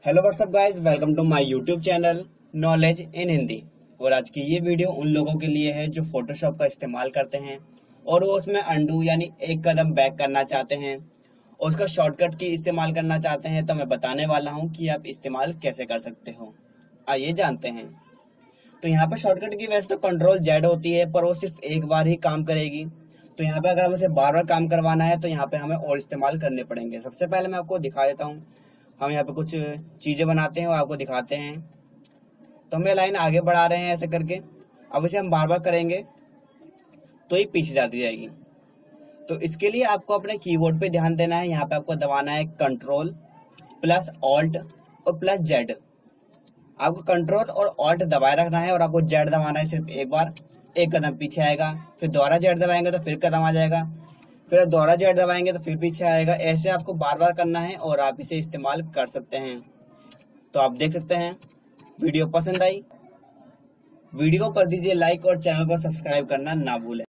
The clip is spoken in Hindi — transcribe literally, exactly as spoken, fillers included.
Hello what's up guys, welcome to my YouTube channel knowledge in Hindi. और आज की ये वीडियो उन लोगों के लिए है जो फोटोशॉप का इस्तेमाल करते हैं और वो उसमें अंडू यानी एक कदम बैक करना चाहते हैं और उसका शॉर्टकट की इस्तेमाल करना चाहते हैं। तो मैं बताने वाला हूँ कि आप इस्तेमाल कैसे कर सकते हो। आइए जानते हैं। तो यहाँ पे शॉर्टकट की वैसे तो कंट्रोल जेड होती है, पर वो सिर्फ एक बार ही काम करेगी। तो यहाँ पे अगर हमें उसे बार बार काम करवाना है तो यहाँ पे हमें और इस्तेमाल करने पड़ेंगे। सबसे पहले मैं आपको दिखा देता हूँ। हम यहाँ पे कुछ चीजें बनाते हैं और आपको दिखाते हैं। तो हम ये लाइन आगे बढ़ा रहे हैं ऐसे करके। अब इसे हम बार बार करेंगे तो ये पीछे जाती जाएगी। तो इसके लिए आपको अपने कीबोर्ड पे ध्यान देना है। यहाँ पे आपको दबाना है कंट्रोल प्लस ऑल्ट और प्लस जेड। आपको कंट्रोल और ऑल्ट दबाए रखना है और आपको जेड दबाना है सिर्फ एक बार। एक कदम पीछे आएगा, फिर दोबारा जेड दबाएंगे तो फिर कदम आ जाएगा, फिर दोबारा जेड दबाएंगे तो फिर पीछे आएगा। ऐसे आपको बार बार करना है और आप इसे इस्तेमाल कर सकते हैं। तो आप देख सकते हैं। वीडियो पसंद आई, वीडियो को कर दीजिए लाइक और चैनल को सब्सक्राइब करना ना भूलें।